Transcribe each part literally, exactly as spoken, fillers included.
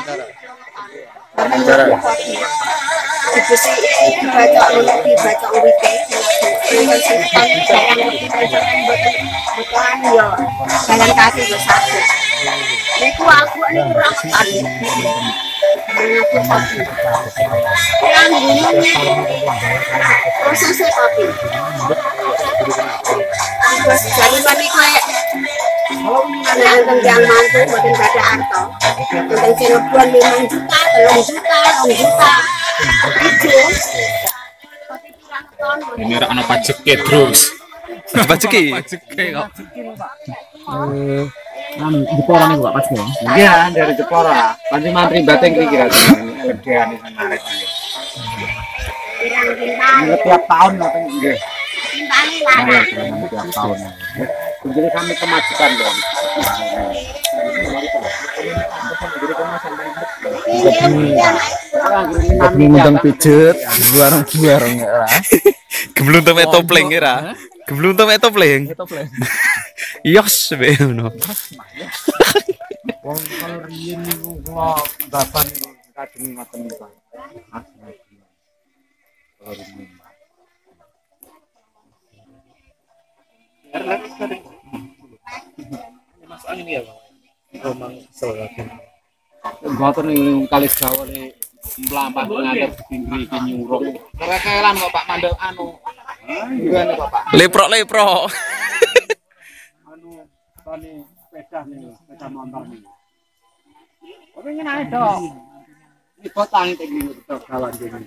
Dibersih dibaca ulang dibaca urite dengan simpan sayang bukan yo jalan kaki yo sakit niku aku niku rametan mengaku kopi yang gunung niku prosesnya kopi terus jadi maniku anak anteng yang mantu mboten ada arto anteng sing ngebuan lima juta telung juta rong juta ini rak ana pajeke terus. Pajeki. Pajeke kok. Anu Jepara niku Pak Pajke. Iya, dari Jepara. Panci mantri bateng iki kira elegan iki menarik. Tiap tahun ngoten nggih. Tintane larang. Tiap tahun. Jadi kami kemajukan dong. Ngundang pijet, bareng-bareng ya. Gebluntum etopleng ya. Gebluntum etopleng. Yos be ngono. Wong kalau riyen niku kula bapan kajeng ngoten niku. Mas angin ya, Bang. Romang selatan. Mboten ning kali Jawa ni mlampah ngadep pinggir iki nyurung. Kerekelan kok Pak Mandel anu. Ngene kok Pak. Leprok-leprok. Anu tani sepeda niku, sepeda motor niku. Kok pengen ae dong. Iki kotang iki niku kawan iki.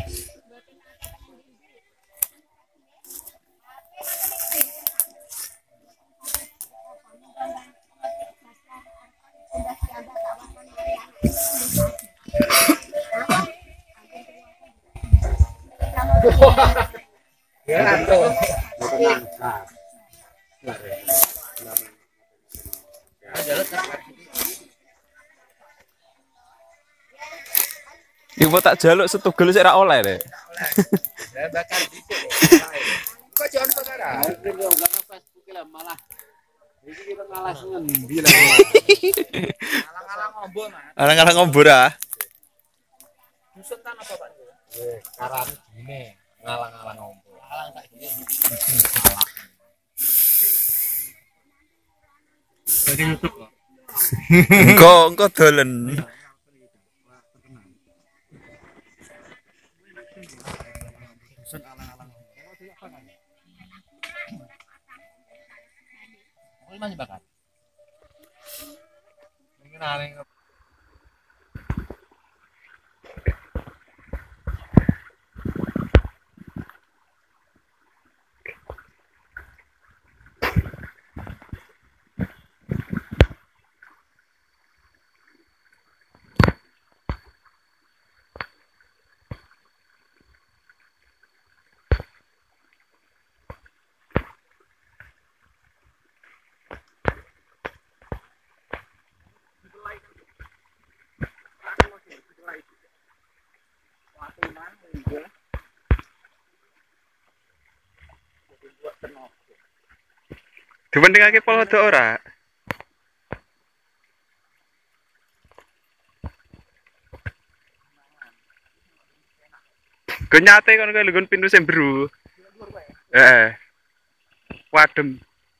Ibu tak jaluk setugel sik ra oleh deh. Ya bakar dhisik. Kok jon perkara? Facebook lah malah. Iki kita ngalas ngendi lah. Alang-alang ngombo, Mas. Alang-alang ngombor ah. Dusun tan apa, Pak? Eh, karan gini, ngalang-alang ngombo. Alang tak gini. Jadi nutup kok. Engko engko dolen. Dusun alang-alang ngombo. Oh, masih bakar. Mungkin aling Dibandingake Polda ora? Kenyate kon kaya lungguh pintu sembru. Heeh. Wadem.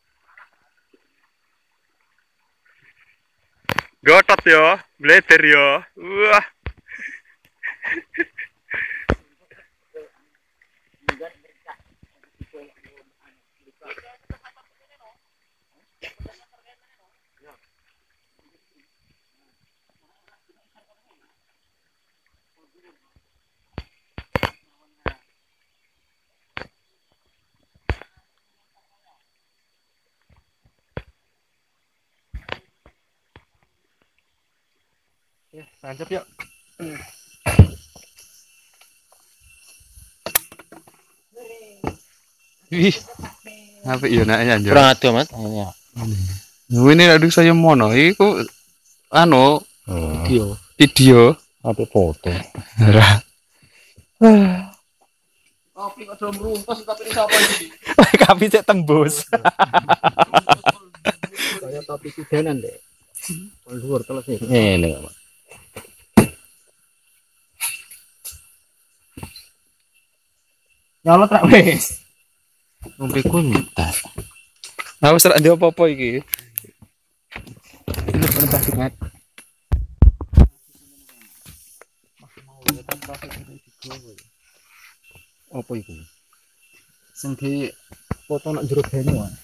Gotot yo, bleder yo. Wah. ya, tancap yuk. Wih. Apa iya nak ya? Kurang atuh, Mas. Ini. Ini aduh saya mono iku anu Video. video Apa foto? ora. Kopi kok do mrungkes tapi sapa iki? Kapi cek tembus. Kaya topi kudanan, Dek. Dhuwur teles iki. Ini, Mas. Nyolot rak wis. Ngombe kuntas. Aku serak dia apa-apa iki. Ini bener plastik net. Apa iku? Sing di foto nak jero banyu ah.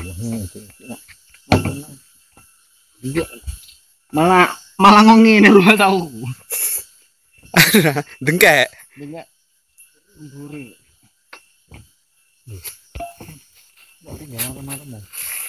Iya. Malah malah ngene lho tau. Dengkek. Enggak. Mburi. Kok tinggal malam-malam.